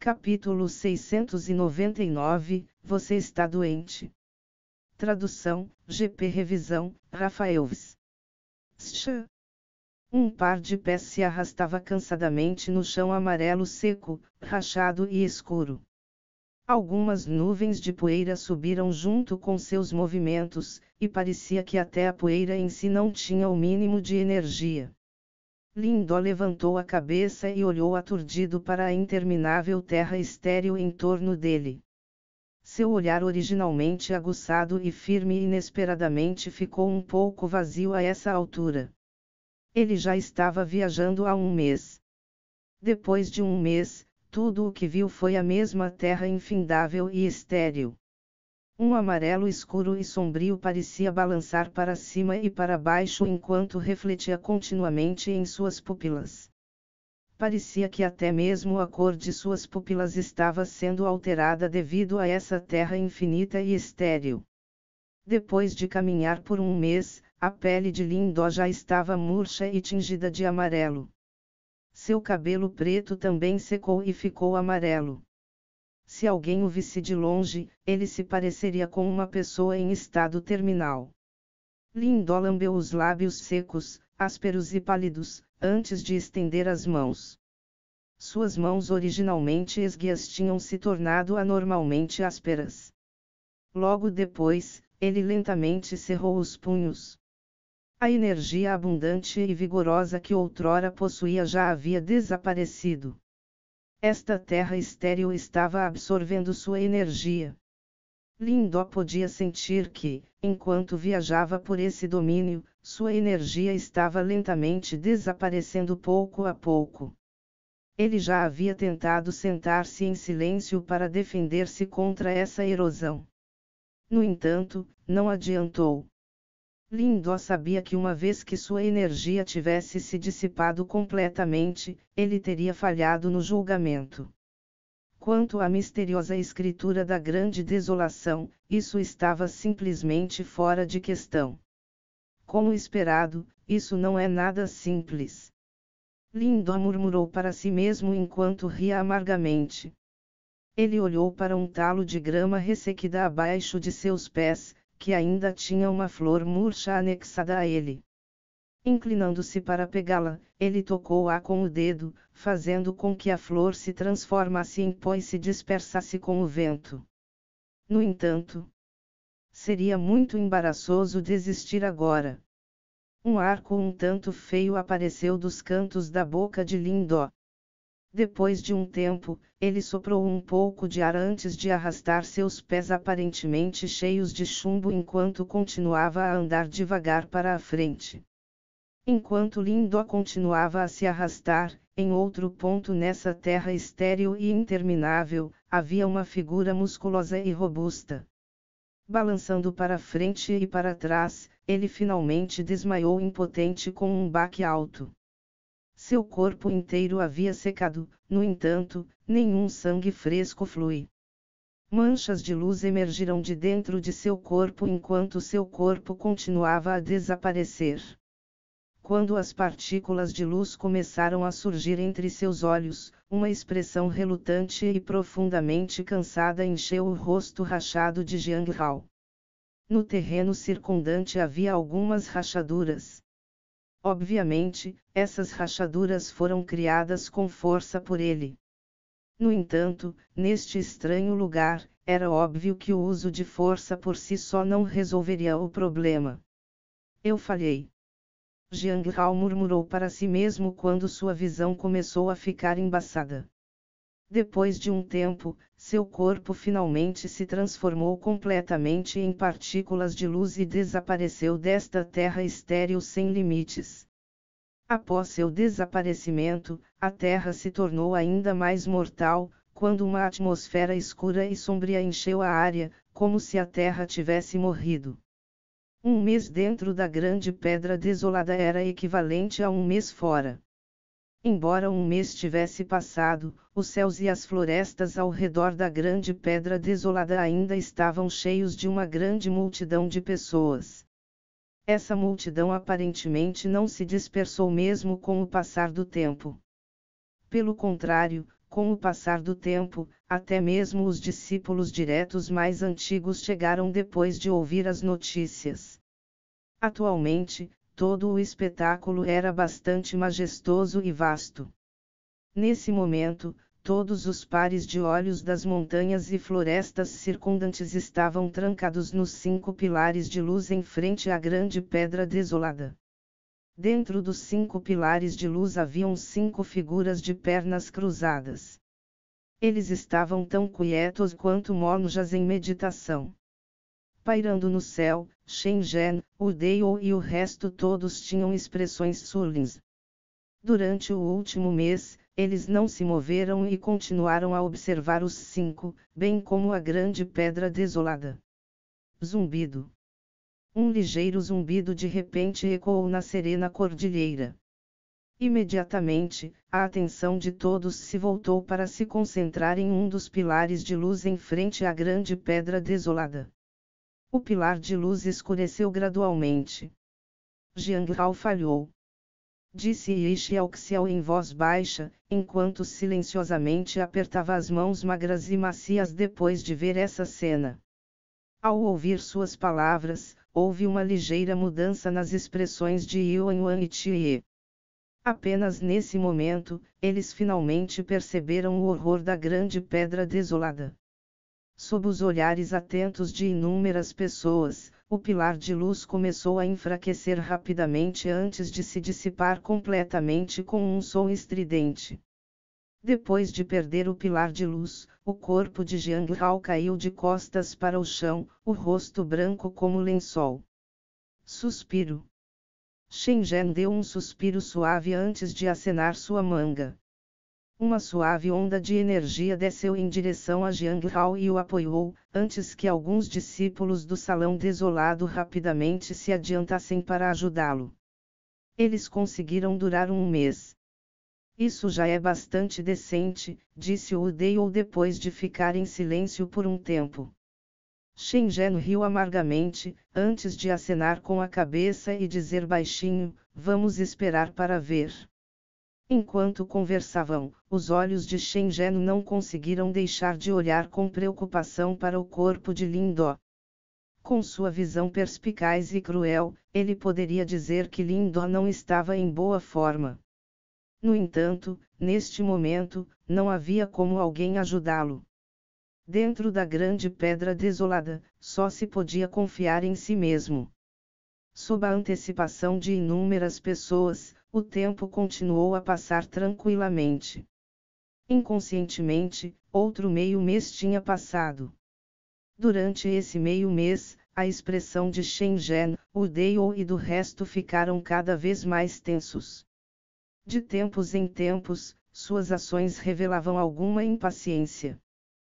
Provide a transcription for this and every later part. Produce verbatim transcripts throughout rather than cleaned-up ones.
Capítulo seiscentos e noventa e nove, Você está doente. Tradução, G P Revisão, Rafaelves. Sh. Um par de pés se arrastava cansadamente no chão amarelo seco, rachado e escuro. Algumas nuvens de poeira subiram junto com seus movimentos, e parecia que até a poeira em si não tinha o mínimo de energia. Lindó levantou a cabeça e olhou aturdido para a interminável terra estéril em torno dele. Seu olhar originalmente aguçado e firme inesperadamente ficou um pouco vazio a essa altura. Ele já estava viajando há um mês. Depois de um mês, tudo o que viu foi a mesma terra infindável e estéril. Um amarelo escuro e sombrio parecia balançar para cima e para baixo enquanto refletia continuamente em suas pupilas. Parecia que até mesmo a cor de suas pupilas estava sendo alterada devido a essa terra infinita e estéril. Depois de caminhar por um mês, a pele de Lindó já estava murcha e tingida de amarelo. Seu cabelo preto também secou e ficou amarelo. Se alguém o visse de longe, ele se pareceria com uma pessoa em estado terminal. Lindó lambeu os lábios secos, ásperos e pálidos, antes de estender as mãos. Suas mãos originalmente esguias tinham se tornado anormalmente ásperas. Logo depois, ele lentamente cerrou os punhos. A energia abundante e vigorosa que outrora possuía já havia desaparecido. Esta terra estéril estava absorvendo sua energia. Lindó podia sentir que, enquanto viajava por esse domínio, sua energia estava lentamente desaparecendo pouco a pouco. Ele já havia tentado sentar-se em silêncio para defender-se contra essa erosão. No entanto, não adiantou. Lindó sabia que uma vez que sua energia tivesse se dissipado completamente, ele teria falhado no julgamento. Quanto à misteriosa escritura da Grande Desolação, isso estava simplesmente fora de questão. Como esperado, isso não é nada simples. Lindó murmurou para si mesmo enquanto ria amargamente. Ele olhou para um talo de grama ressequida abaixo de seus pés, que ainda tinha uma flor murcha anexada a ele. Inclinando-se para pegá-la, ele tocou-a com o dedo, fazendo com que a flor se transformasse em pó e se dispersasse com o vento. No entanto, seria muito embaraçoso desistir agora. Um arco um tanto feio apareceu dos cantos da boca de Lindó. Depois de um tempo, ele soprou um pouco de ar antes de arrastar seus pés aparentemente cheios de chumbo enquanto continuava a andar devagar para a frente. Enquanto Lindó continuava a se arrastar, em outro ponto nessa terra estéril e interminável, havia uma figura musculosa e robusta. Balançando para frente e para trás, ele finalmente desmaiou impotente com um baque alto. Seu corpo inteiro havia secado, no entanto, nenhum sangue fresco flui. Manchas de luz emergiram de dentro de seu corpo enquanto seu corpo continuava a desaparecer. Quando as partículas de luz começaram a surgir entre seus olhos, uma expressão relutante e profundamente cansada encheu o rosto rachado de Jiang Hao. No terreno circundante havia algumas rachaduras. Obviamente, essas rachaduras foram criadas com força por ele. No entanto, neste estranho lugar, era óbvio que o uso de força por si só não resolveria o problema. Eu falhei. Jiang Hao murmurou para si mesmo quando sua visão começou a ficar embaçada. Depois de um tempo, seu corpo finalmente se transformou completamente em partículas de luz e desapareceu desta terra estéril sem limites. Após seu desaparecimento, a Terra se tornou ainda mais mortal, quando uma atmosfera escura e sombria encheu a área, como se a Terra tivesse morrido. Um mês dentro da Grande Pedra Desolada era equivalente a um mês fora. Embora um mês tivesse passado, os céus e as florestas ao redor da Grande Pedra Desolada ainda estavam cheios de uma grande multidão de pessoas. Essa multidão aparentemente não se dispersou mesmo com o passar do tempo. Pelo contrário, Com o passar do tempo, até mesmo os discípulos diretos mais antigos chegaram depois de ouvir as notícias. Atualmente, todo o espetáculo era bastante majestoso e vasto. Nesse momento, todos os pares de olhos das montanhas e florestas circundantes estavam trancados nos cinco pilares de luz em frente à grande pedra desolada. Dentro dos cinco pilares de luz haviam cinco figuras de pernas cruzadas. Eles estavam tão quietos quanto monjas em meditação. Pairando no céu, Shenzhen, o Deo e o resto todos tinham expressões suaves. Durante o último mês, eles não se moveram e continuaram a observar os cinco, bem como a grande pedra desolada. Zumbido. Um ligeiro zumbido de repente ecoou na serena cordilheira. Imediatamente, a atenção de todos se voltou para se concentrar em um dos pilares de luz em frente à grande pedra desolada. O pilar de luz escureceu gradualmente. Jiang Hao falhou. Disse Yixiao em voz baixa, enquanto silenciosamente apertava as mãos magras e macias depois de ver essa cena. Ao ouvir suas palavras, houve uma ligeira mudança nas expressões de Yuan Yuan e Tie. Apenas nesse momento, eles finalmente perceberam o horror da grande pedra desolada. Sob os olhares atentos de inúmeras pessoas, o pilar de luz começou a enfraquecer rapidamente antes de se dissipar completamente com um som estridente. Depois de perder o pilar de luz, o corpo de Jiang Hao caiu de costas para o chão, o rosto branco como lençol. Suspiro. Shenzhen deu um suspiro suave antes de acenar sua manga. Uma suave onda de energia desceu em direção a Jiang Hao e o apoiou, antes que alguns discípulos do salão desolado rapidamente se adiantassem para ajudá-lo. Eles conseguiram durar um mês. Isso já é bastante decente, disse o Deo depois de ficar em silêncio por um tempo. Shenzhen riu amargamente, antes de acenar com a cabeça e dizer baixinho, vamos esperar para ver. Enquanto conversavam, os olhos de Shenzhen não conseguiram deixar de olhar com preocupação para o corpo de Lin Do. Com sua visão perspicaz e cruel, ele poderia dizer que Lin Do não estava em boa forma. No entanto, neste momento, não havia como alguém ajudá-lo. Dentro da grande pedra desolada, só se podia confiar em si mesmo. Sob a antecipação de inúmeras pessoas, o tempo continuou a passar tranquilamente. Inconscientemente, outro meio mês tinha passado. Durante esse meio mês, a expressão de Shenzhen, o Deo e do resto ficaram cada vez mais tensos. De tempos em tempos, suas ações revelavam alguma impaciência.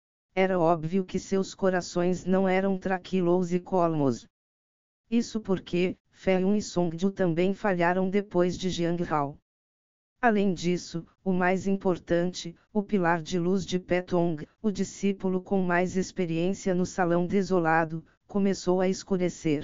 Era óbvio que seus corações não eram tranquilos e calmos. Isso porque, Fei-Yun e Song-Ju também falharam depois de Jiang Hao. Além disso, o mais importante, o pilar de luz de Petong, o discípulo com mais experiência no salão desolado, começou a escurecer.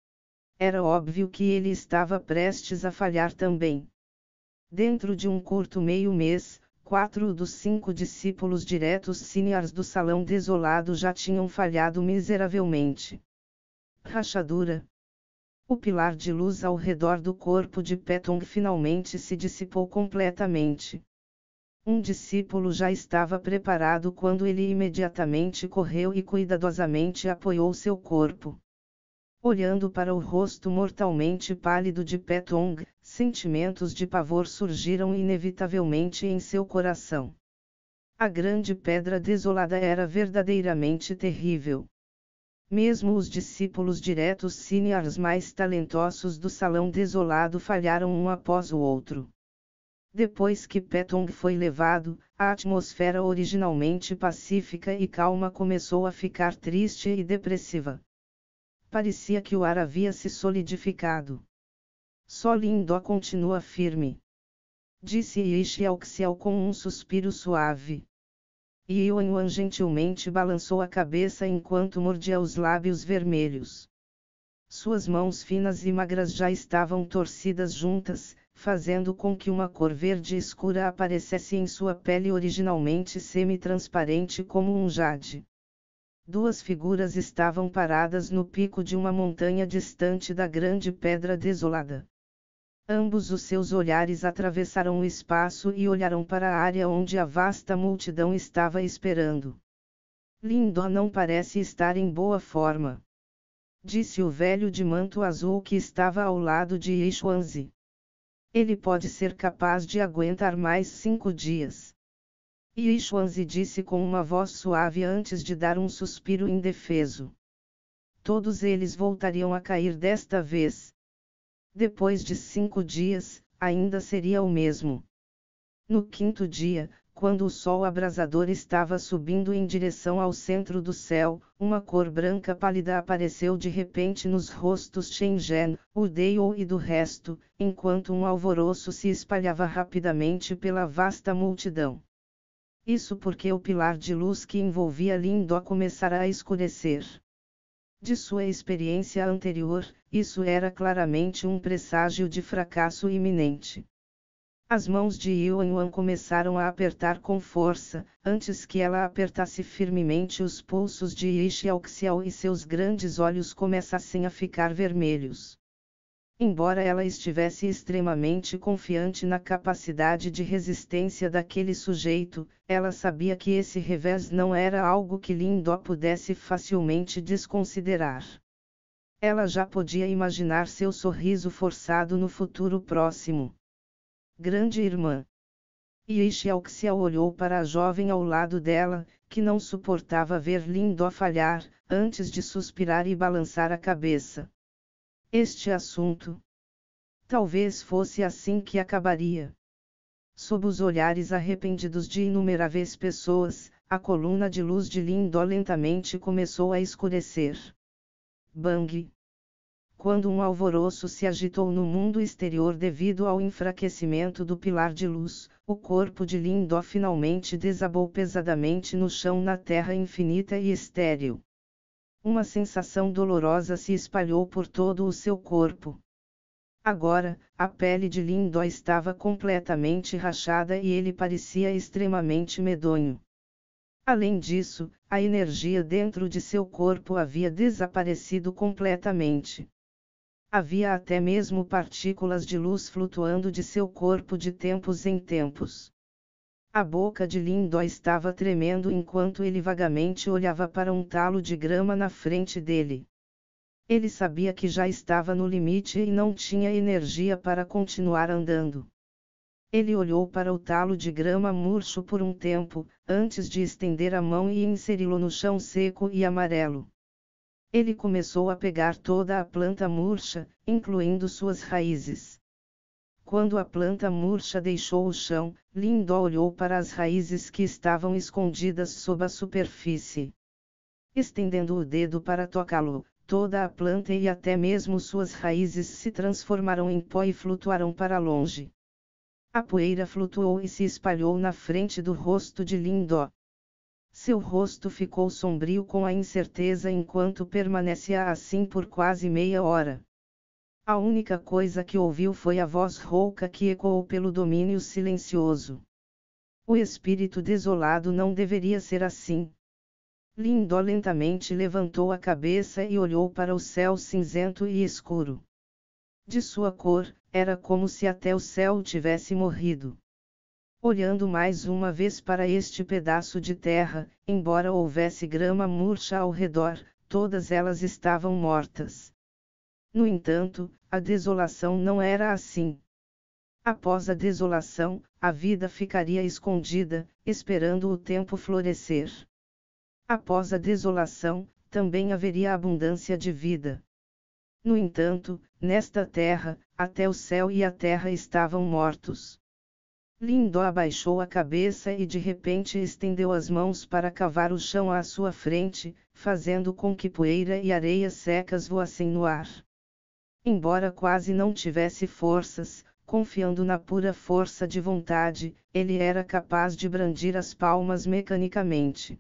Era óbvio que ele estava prestes a falhar também. Dentro de um curto meio mês, quatro dos cinco discípulos diretos seniors do salão desolado já tinham falhado miseravelmente. Rachadura. O pilar de luz ao redor do corpo de Petong finalmente se dissipou completamente. Um discípulo já estava preparado quando ele imediatamente correu e cuidadosamente apoiou seu corpo. Olhando para o rosto mortalmente pálido de Petong, sentimentos de pavor surgiram inevitavelmente em seu coração. A grande pedra desolada era verdadeiramente terrível. Mesmo os discípulos diretos seniors mais talentosos do salão desolado falharam um após o outro. Depois que Petong foi levado, a atmosfera originalmente pacífica e calma começou a ficar triste e depressiva. Parecia que o ar havia se solidificado. Só Lin Do continua firme. Disse Yixiao com um suspiro suave. E Yuan Yuan gentilmente balançou a cabeça enquanto mordia os lábios vermelhos. Suas mãos finas e magras já estavam torcidas juntas, fazendo com que uma cor verde escura aparecesse em sua pele originalmente semi-transparente como um jade. Duas figuras estavam paradas no pico de uma montanha distante da grande pedra desolada. Ambos os seus olhares atravessaram o espaço e olharam para a área onde a vasta multidão estava esperando. Lindó não parece estar em boa forma, disse o velho de manto azul que estava ao lado de Yixuanzi. Ele pode ser capaz de aguentar mais cinco dias. Yixuanzi disse com uma voz suave antes de dar um suspiro indefeso. Todos eles voltariam a cair desta vez. Depois de cinco dias, ainda seria o mesmo. No quinto dia, quando o sol abrasador estava subindo em direção ao centro do céu, uma cor branca pálida apareceu de repente nos rostos Shenzhen, Udeo e do resto, enquanto um alvoroço se espalhava rapidamente pela vasta multidão. Isso porque o pilar de luz que envolvia Lindó começara a escurecer. De sua experiência anterior, isso era claramente um presságio de fracasso iminente. As mãos de Yuanyuan começaram a apertar com força, antes que ela apertasse firmemente os pulsos de Yixiaoxiao e seus grandes olhos começassem a ficar vermelhos. Embora ela estivesse extremamente confiante na capacidade de resistência daquele sujeito, ela sabia que esse revés não era algo que Lindó pudesse facilmente desconsiderar. Ela já podia imaginar seu sorriso forçado no futuro próximo. Grande irmã. Yixiaoxiao olhou para a jovem ao lado dela, que não suportava ver Lindó falhar, antes de suspirar e balançar a cabeça. Este assunto. Talvez fosse assim que acabaria. Sob os olhares arrependidos de inumeráveis pessoas, a coluna de luz de Lindó lentamente começou a escurecer. Bang! Quando um alvoroço se agitou no mundo exterior devido ao enfraquecimento do pilar de luz, o corpo de Lindó finalmente desabou pesadamente no chão na terra infinita e estéril. Uma sensação dolorosa se espalhou por todo o seu corpo. Agora, a pele de Lindó estava completamente rachada e ele parecia extremamente medonho. Além disso, a energia dentro de seu corpo havia desaparecido completamente. Havia até mesmo partículas de luz flutuando de seu corpo de tempos em tempos. A boca de Lindó estava tremendo enquanto ele vagamente olhava para um talo de grama na frente dele. Ele sabia que já estava no limite e não tinha energia para continuar andando. Ele olhou para o talo de grama murcho por um tempo, antes de estender a mão e inseri-lo no chão seco e amarelo. Ele começou a pegar toda a planta murcha, incluindo suas raízes. Quando a planta murcha deixou o chão, Lindó olhou para as raízes que estavam escondidas sob a superfície. Estendendo o dedo para tocá-lo, toda a planta e até mesmo suas raízes se transformaram em pó e flutuaram para longe. A poeira flutuou e se espalhou na frente do rosto de Lindó. Seu rosto ficou sombrio com a incerteza enquanto permanecia assim por quase meia hora. A única coisa que ouviu foi a voz rouca que ecoou pelo domínio silencioso. O espírito desolado não deveria ser assim. Lindó lentamente levantou a cabeça e olhou para o céu cinzento e escuro. De sua cor, era como se até o céu tivesse morrido. Olhando mais uma vez para este pedaço de terra, embora houvesse grama murcha ao redor, todas elas estavam mortas. No entanto, a desolação não era assim. Após a desolação, a vida ficaria escondida, esperando o tempo florescer. Após a desolação, também haveria abundância de vida. No entanto, nesta terra, até o céu e a terra estavam mortos. Lindó abaixou a cabeça e de repente estendeu as mãos para cavar o chão à sua frente, fazendo com que poeira e areia secas voassem no ar. Embora quase não tivesse forças, confiando na pura força de vontade, ele era capaz de brandir as palmas mecanicamente.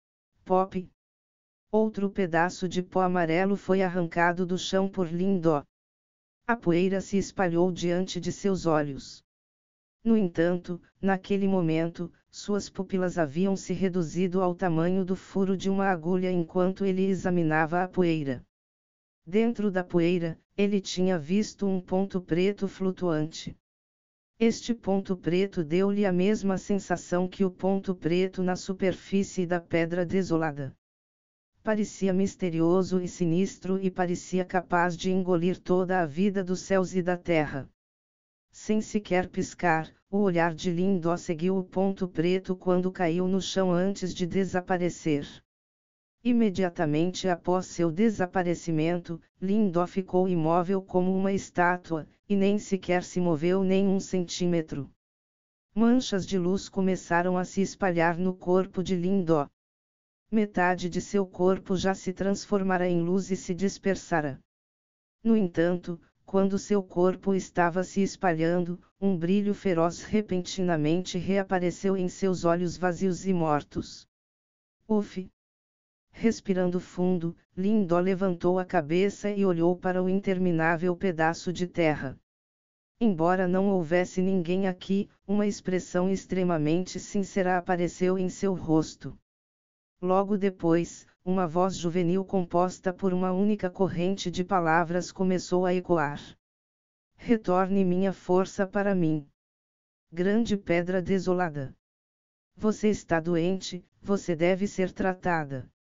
Pop! Outro pedaço de pó amarelo foi arrancado do chão por Lindó. A poeira se espalhou diante de seus olhos. No entanto, naquele momento, suas pupilas haviam se reduzido ao tamanho do furo de uma agulha enquanto ele examinava a poeira. Dentro da poeira, ele tinha visto um ponto preto flutuante. Este ponto preto deu-lhe a mesma sensação que o ponto preto na superfície da pedra desolada. Parecia misterioso e sinistro e parecia capaz de engolir toda a vida dos céus e da terra. Sem sequer piscar, o olhar de Lindó seguiu o ponto preto quando caiu no chão antes de desaparecer. Imediatamente após seu desaparecimento, Lindó ficou imóvel como uma estátua, e nem sequer se moveu nem um centímetro. Manchas de luz começaram a se espalhar no corpo de Lindó. Metade de seu corpo já se transformara em luz e se dispersara. No entanto, quando seu corpo estava se espalhando, um brilho feroz repentinamente reapareceu em seus olhos vazios e mortos. Uf! Respirando fundo, Lindó levantou a cabeça e olhou para o interminável pedaço de terra. Embora não houvesse ninguém aqui, uma expressão extremamente sincera apareceu em seu rosto. Logo depois, uma voz juvenil composta por uma única corrente de palavras começou a ecoar. Retorne minha força para mim. Grande pedra desolada. Você está doente, você deve ser tratada.